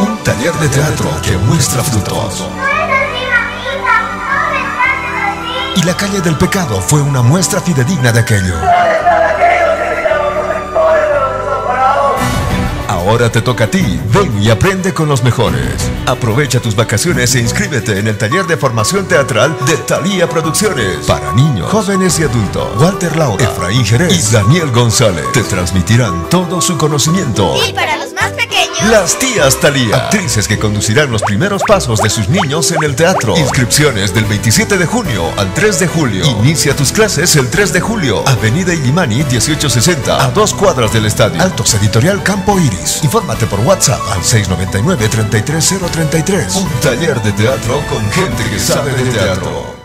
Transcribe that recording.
Un taller de teatro que muestra frutos. Y la calle del pecado fue una muestra fidedigna de aquello. Ahora te toca a ti. Ven y aprende con los mejores. Aprovecha tus vacaciones e inscríbete en el taller de formación teatral de Thalía Producciones. Para niños, jóvenes y adultos. Walter Lauda, Efraín Jerez y Daniel González te transmitirán todo su conocimiento. Y para los más pequeños, las tías Thalía, actrices que conducirán los primeros pasos de sus niños en el teatro. Inscripciones del 27 de junio al 3 de julio. Inicia tus clases el 3 de julio. Avenida Illimani 1860, a 2 cuadras del estadio. Altos Editorial Campo Iris. Infórmate por WhatsApp al 699-33033. Un taller de teatro con gente que sabe de teatro.